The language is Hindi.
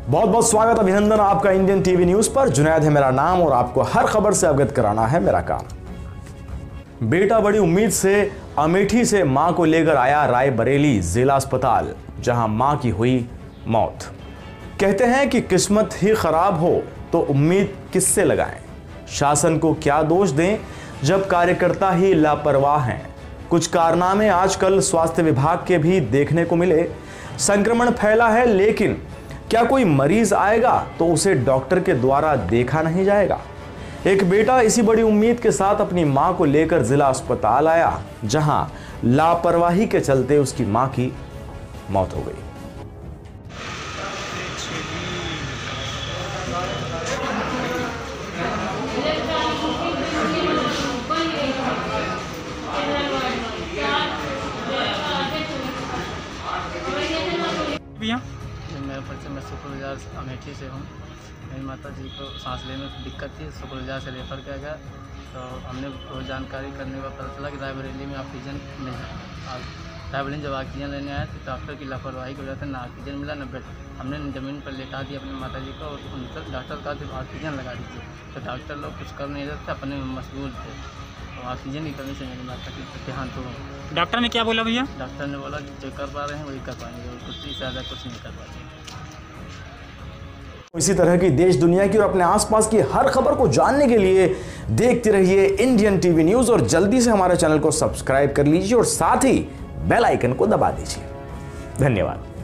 बहुत बहुत स्वागत, अभिनंदन आपका इंडियन टीवी न्यूज पर। जुनैद है मेरा नाम और आपको हर खबर से अवगत कराना है मेरा काम। बेटा बड़ी उम्मीद से अमेठी से मां को लेकर आया रायबरेली जिला अस्पताल, जहां मां की हुई मौत। कहते हैं कि किस्मत ही खराब हो तो उम्मीद किससे लगाएं। शासन को क्या दोष दें जब कार्यकर्ता ही लापरवाह हैं। कुछ कारनामे आजकल स्वास्थ्य विभाग के भी देखने को मिले। संक्रमण फैला है, लेकिन क्या कोई मरीज आएगा तो उसे डॉक्टर के द्वारा देखा नहीं जाएगा। एक बेटा इसी बड़ी उम्मीद के साथ अपनी मां को लेकर जिला अस्पताल आया, जहां लापरवाही के चलते उसकी मां की मौत हो गई। मेरा परिचय, मैं शुक्रबाजार अमेठी से हूँ। मेरी माता जी को सांस लेने में दिक्कत थी, शुक्रबाजार से रेफर किया गया। तो हमने जानकारी करने का पता चला कि रायबरेली में ऑक्सीजन नहीं है। रायबरेली जब ऑक्सीजन लेने आए तो डॉक्टर की लापरवाही की वजह से ना ऑक्सीजन मिला, न बेड। हमने ज़मीन पर लेटा दी अपनी माता जी को, और उनका डॉक्टर कहा कि ऑक्सीजन लगा दीजिए। तो डॉक्टर लोग कुछ कर नहीं रहे थे, अपने में मशगूल थे। तो ऑक्सीजन की कमी से मेरी माता की देहांत हो गई। डॉक्टर ने क्या बोला भैया? डॉक्टर ने बोला कि जो कर पा रहे हैं वही कर पाएंगे, और कुछ ही ज़्यादा कुछ नहीं कर पाएंगे। इसी तरह की देश दुनिया की और अपने आसपास की हर खबर को जानने के लिए देखते रहिए इंडियन टीवी न्यूज, और जल्दी से हमारे चैनल को सब्सक्राइब कर लीजिए और साथ ही बेल आइकन को दबा दीजिए। धन्यवाद।